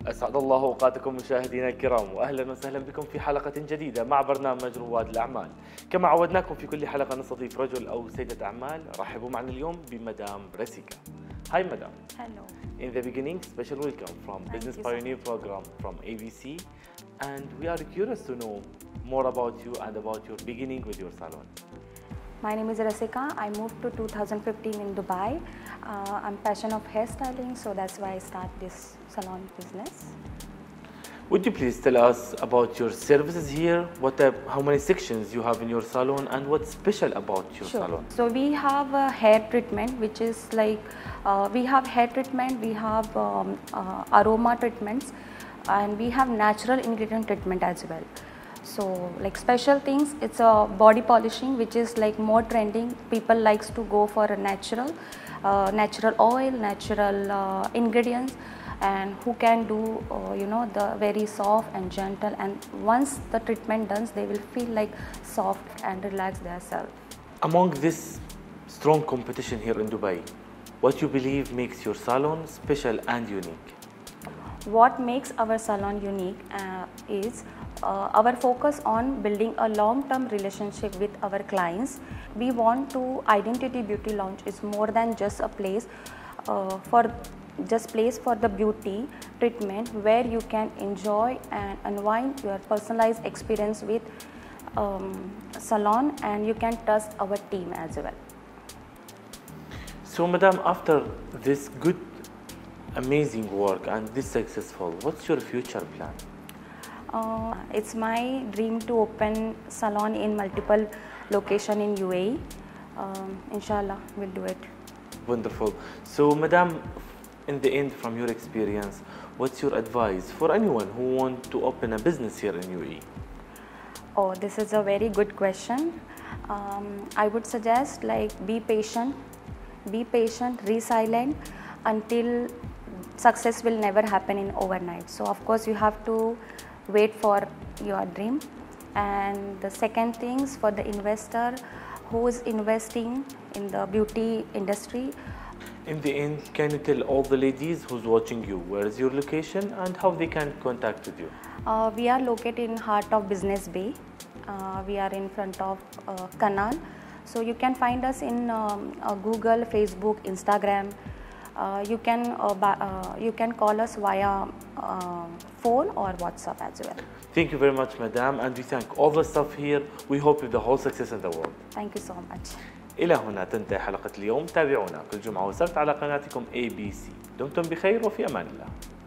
أسعد الله أوقاتكم مشاهدينا الكرام، وأهلا وسهلا بكم في حلقة جديدة مع برنامج رواد الأعمال. كما عودناكم في كل حلقة نستضيف رجل أو سيدة أعمال. رحبوا معنا اليوم بمدام بريسيكا. Hi madam. Hello. In the beginning, special welcome from Thank Business you so Pioneer Program from ABC, and we are curious to know more about you and about your beginning with your salon. My name is Rasika. I moved to 2015 in Dubai. I'm passionate of hairstyling, so that's why I start this salon business. Would you please tell us about your services here? How many sections you have in your salon, and what's special about your salon? So we have a hair treatment, which is like we have hair treatment, we have aroma treatments, and we have natural ingredient treatment as well. So like special things, it's a body polishing, which is like more trending. People likes to go for a natural oil, natural ingredients, and who can do the very soft and gentle, and once the treatment done, they will feel like soft and relax themselves. Among this strong competition here in Dubai, what you believe makes your salon special and unique? What makes our salon unique is our focus on building a long-term relationship with our clients. We want to Identity Beauty Lounge is more than just a place for the beauty treatment, where you can enjoy and unwind your personalized experience with salon, and you can trust our team as well. So madam, after this good amazing work and this successful, what's your future plan? It's my dream to open salon in multiple location in UAE. Inshallah, we'll do it. Wonderful. So madam, in the end, from your experience, what's your advice for anyone who want to open a business here in UAE? Oh, this is a very good question. I would suggest like be patient, resilient, until success will never happen in overnight. So of course you have to wait for your dream. And the second things, for the investor who is investing in the beauty industry. In the end, can you tell all the ladies who's watching you where is your location and how they can contact with you? We are located in heart of Business Bay. We are in front of Canal. So you can find us in Google, Facebook, Instagram. You can call us via phone or WhatsApp as well. Thank you very much, madam, and we thank all the staff here. We hope you the whole success in the world. Thank you so much. إلى هنا تنتهي حلقة اليوم. تابعونا كل جمعة وسبت على قناتكم ABC. دمتم بخير وفي أمان الله.